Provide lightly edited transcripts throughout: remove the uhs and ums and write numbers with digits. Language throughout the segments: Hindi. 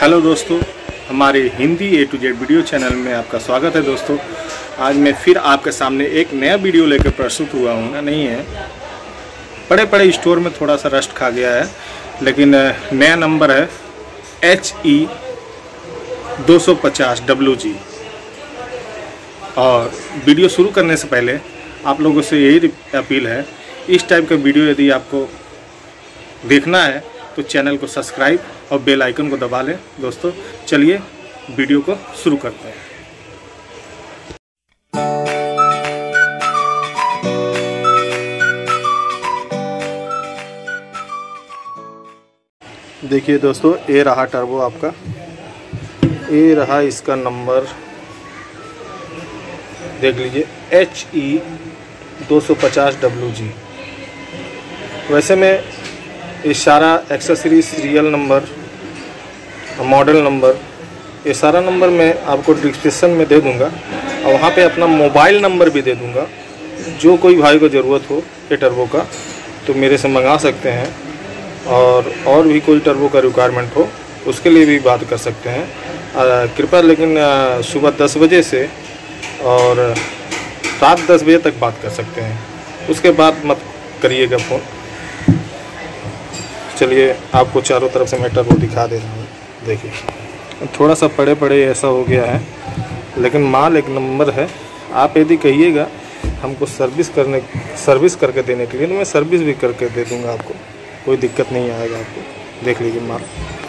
हेलो दोस्तों, हमारे Hindi A to Z video channel में आपका स्वागत है। दोस्तों, आज मैं फिर आपके सामने एक नया वीडियो लेकर प्रस्तुत हुआ हूँ। नहीं है, बड़े स्टोर में थोड़ा सा रस्ट खा गया है, लेकिन नया नंबर है HE 250 WG। और वीडियो शुरू करने से पहले आप लोगों से यही अपील है, इस टाइप का वीडियो यदि आपको देखना है तो चैनल को सब्सक्राइब और बेल आइकन को दबा लें। दोस्तों, चलिए वीडियो को शुरू करते हैं। देखिए दोस्तों, ये रहा टर्बो आपका, ये रहा इसका नंबर, देख लीजिए HE 250 WG। वैसे मैं ये सारा accessories, serial number, model number, ये सारा नंबर मैं आपको डिस्क्रिप्शन में दे दूंगा और वहाँ पे अपना मोबाइल नंबर भी दे दूंगा। जो कोई भाई को ज़रूरत हो ये टर्बो का तो मेरे से मंगा सकते हैं, और भी कोई टर्बो का रिक्वायरमेंट हो उसके लिए भी बात कर सकते हैं। कृपया लेकिन सुबह 10 बजे से और रात 10 बजे तक बात कर सकते हैं, उसके बाद मत करिएगा फ़ोन। चलिए आपको चारों तरफ से मैं टर्बो दिखा दे रहा हूँ। देखिए, थोड़ा सा पड़े ऐसा हो गया है, लेकिन माल एक नंबर है। आप यदि कहिएगा हमको सर्विस करके देने के लिए तो मैं सर्विस भी करके दे दूँगा, आपको कोई दिक्कत नहीं आएगा। आपको देख लीजिए माल,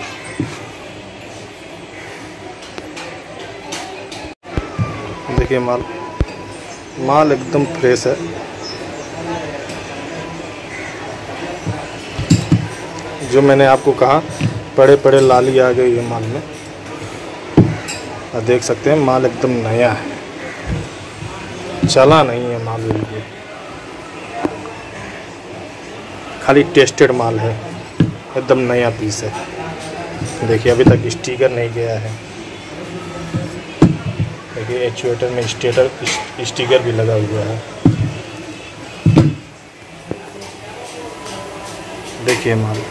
देखिए माल एकदम फ्रेश है। जो मैंने आपको कहा पड़े लाली आ गई है माल में, और देख सकते हैं माल एकदम नया है, चला नहीं है माल बिल्कुल, खाली टेस्टेड माल है, एकदम नया पीस है। देखिए अभी तक स्टिकर नहीं गया है। देखिए एक्चुएटर में स्टिकर भी लगा हुआ है। देखिए माल,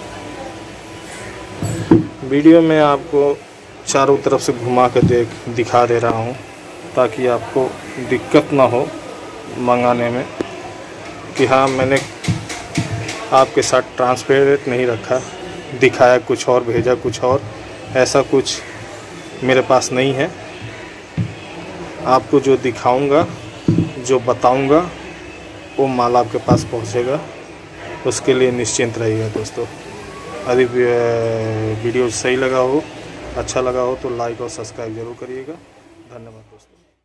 वीडियो में आपको चारों तरफ से घुमा कर दिखा दे रहा हूँ ताकि आपको दिक्कत ना हो मंगाने में कि हाँ मैंने आपके साथ ट्रांसपेरेंट नहीं रखा, दिखाया कुछ और भेजा कुछ और, ऐसा कुछ मेरे पास नहीं है। आपको जो दिखाऊंगा, जो बताऊंगा, वो माल आपके पास पहुंचेगा, उसके लिए निश्चिंत रहिएगा। दोस्तों, यदि वीडियो सही लगा हो, अच्छा लगा हो तो लाइक और सब्सक्राइब जरूर करिएगा। धन्यवाद दोस्तों।